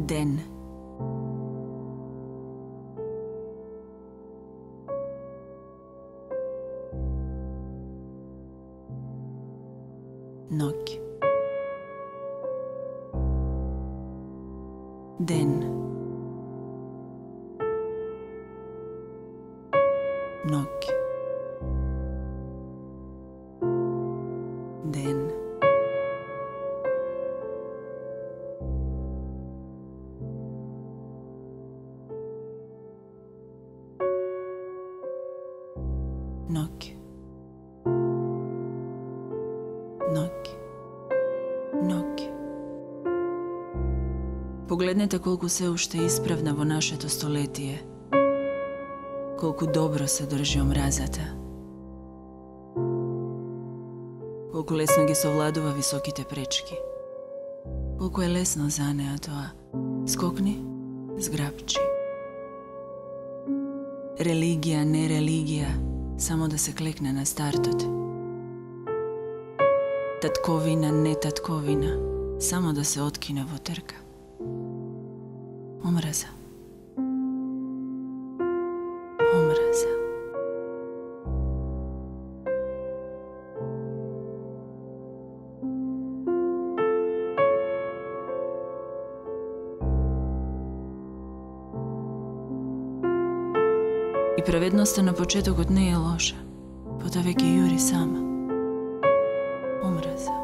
Den. Noć. Den. Noć. Den. Noć. Noć. Noć. Погледнете колку се уште исправна во нашето столетие. Колку добро се држи омразата. Колку лесно ги совладува високите пречки. Колку е лесно за неа тоа. Скокни, зграбчи. Религија, не религија, само да се клекне на стартот. Татковина, не татковина, само да се откине во трка. Омраза. Омраза. И праведноста на почетокот не е лоша, потоа веќе јури сама. Омраза.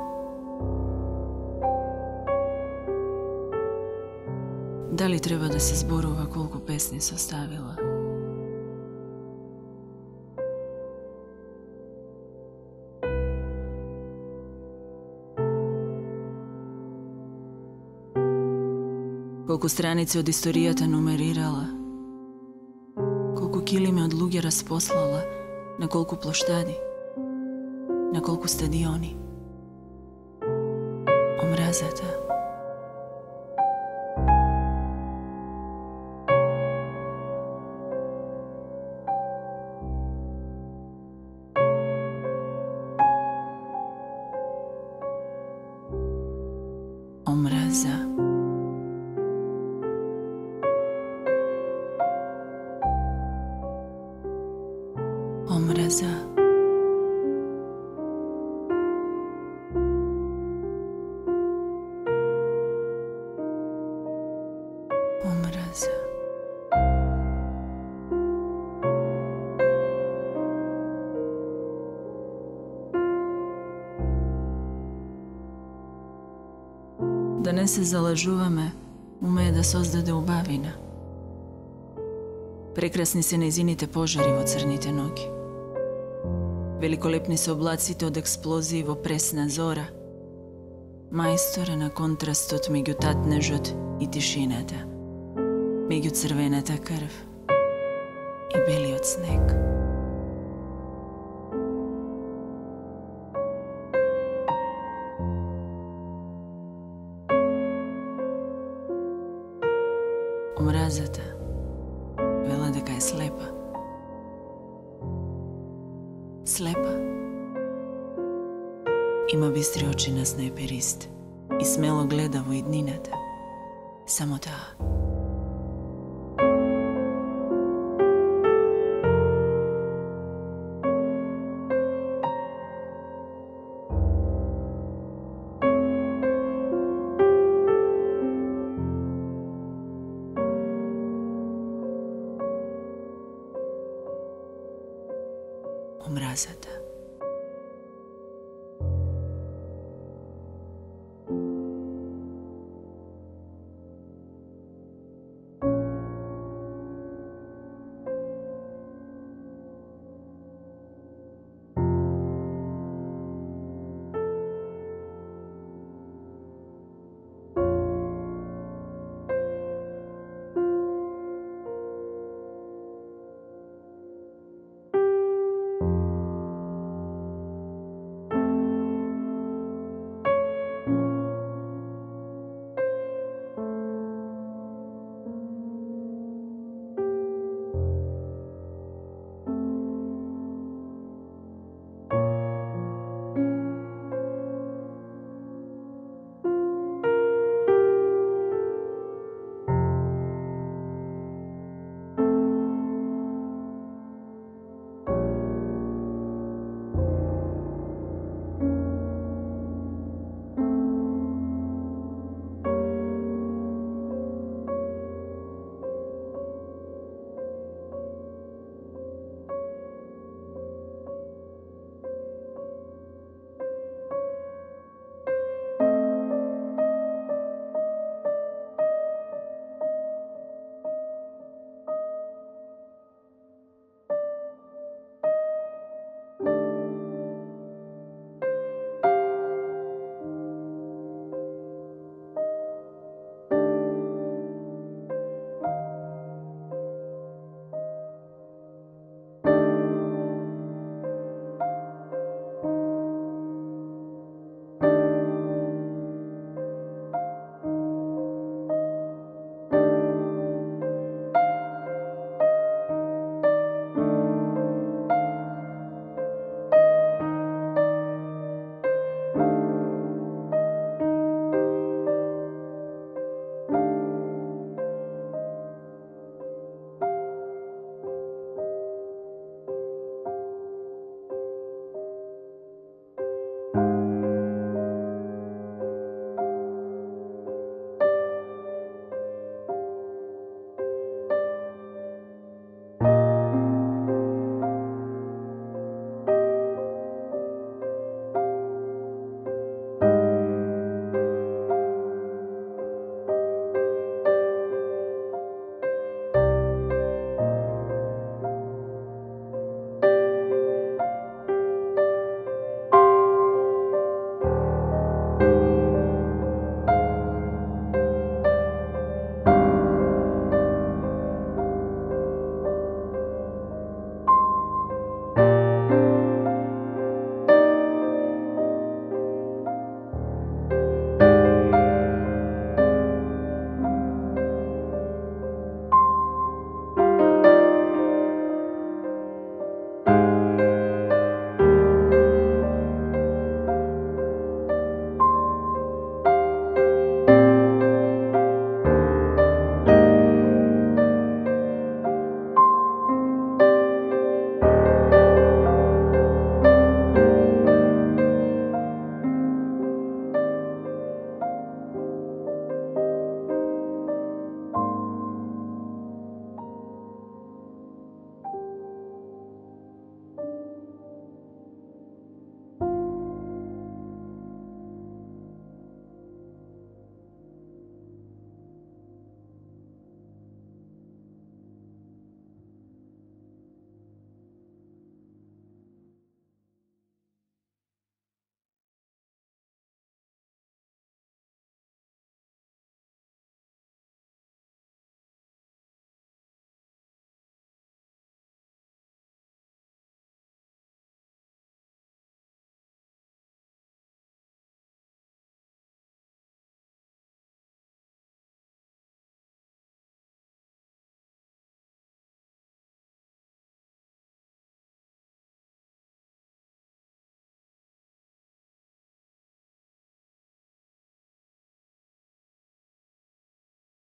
Дали треба да се зборува колку песни составила? Колку страници од историјата нумерирала? Колку килими од луѓе распослала? На колку плоштади? На колку стадиони? Омразата. Омраза. Омраза. Омраза. Да не се залажуваме, умее да создаде убавина. Прекрасни се нејзините пожари во црните ноќи. Великолепни се облаците од експлозии во пресна зора. Мајстора на контрастот меѓу татнежот и тишината, меѓу црвената крв и белиот снег. Омразата вела дека е слепа. Слепа. Има бистри очи на снайперист и смело гледа во иднината. Само таа. Омразата.